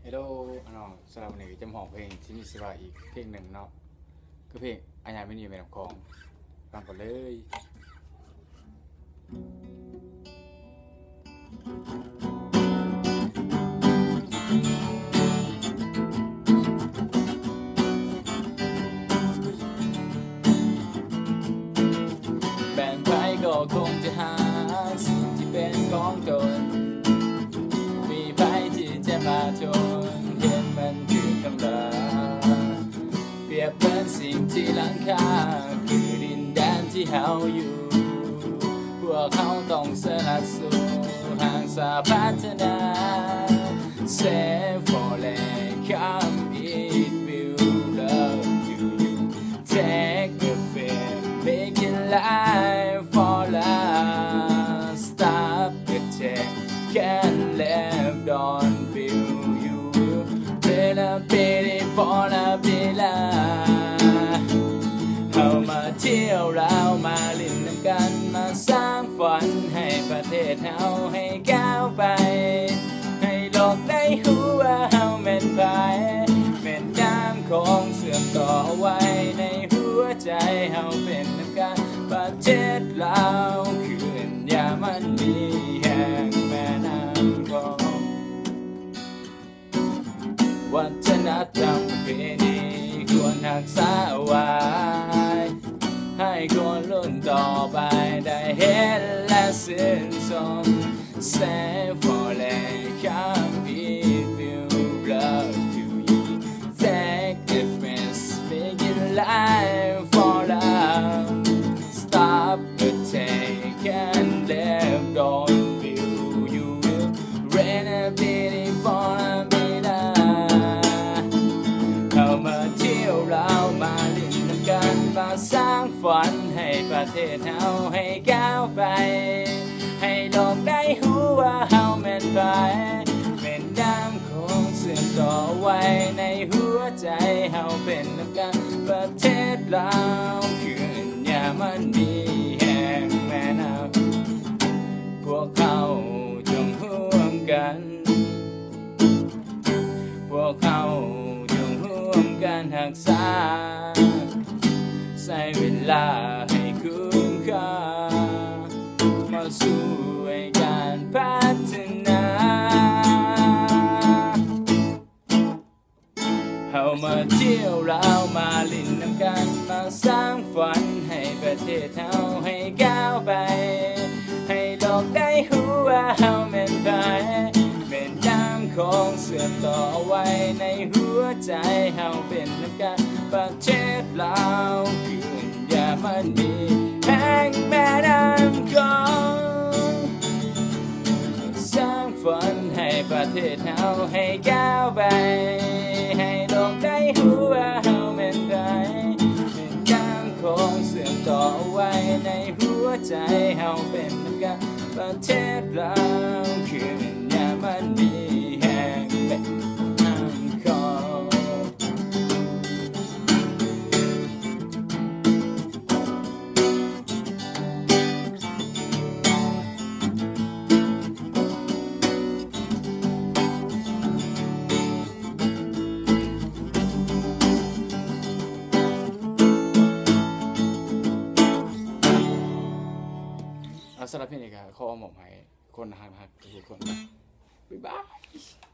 เฮลโลน้องสำหรับวันนี้จะมาห้องเพลงที่มีชื่อว่าอีกเพลงหนึ่งเนาะคือเพลงอัญญาไม่นีเป็นของฟังก่อนเลยแบ่งไปก็คงจะหาสิ่งที่เป็นของตนมีไปที่จะมาจนเห็นมันคือคำลาเปรียบเหมือนสิ่งที่หลังคาคือดินแดนที่เฮาอยู่พวกเขาต้องสละสู้ห่างสาพัฒนา Save for land come it will love to you take the fear make it life for love stop the check can live don't feel you better pity for the villa เข้ามาเที่ยวเรามาลิ้นน้ำกันมาสร้างฝันให้ประเทศเฮาให้ก้าวไปให้โลกได้รู้ว่าเฮาแม่นไผแม่นน้ำของเสื่อมต่อไว้ในหัวใจเฮาเป็นน้ำกันประเทศลาวคืนยามันมีแห่งแม่น้ำของวัฒนธรรมประเพณีควรรักษาไว้ให้คนรุ่นต่อไปได้เห็นและชื่นชม Save for land come it will love to you take difference make it life for love stop the take and live don't feel you will rain a pity for a minute เข้ามาเที่ยวเรามาลิ้นน้ำกันมาสร้างฝันให้ประเทศเฮาให้ก้าวไปให้โลกได้รู้ว่าเฮาแม่นไผเป็นน้ำของเสื่อมต่อไว้ในหัวใจเฮาเป็นน้ำกันประเทศลาวคืนยามันมีแห่งแม่น้ำพวกเขาจงร่วมกันพวกเขาจงร่วมกันรักษาใช้เวลาให้คุ้มค่ามาสู่การพัฒนาเฮามาเที่ยวเรามาลิ้นน้ำกันมาสร้างฝันให้ประเทศเฮาให้ก้าวไปให้โลกได้รู้ว่าเฮาแม่นไผเป็นน้ำของเสื่อมต่อไว้ในหัวใจเฮาเป็นน้ำกันประเทศลาวคืนยามันมีแห่งแม่น้ำของสร้างฝันให้ประเทศเฮาให้ก้าวไปให้โลกได้รู้ว่าเฮาแม่นไผเป็นน้ำของเสื่อมต่อไว้ในหัวใจเฮาเป็นน้ำกันประเทศลาวคืนยามันมีแห่งแม่น้ำของสำหรับเพลงนี้ก็ขอมอบให้คนหักทุกคนบ๊ายบาย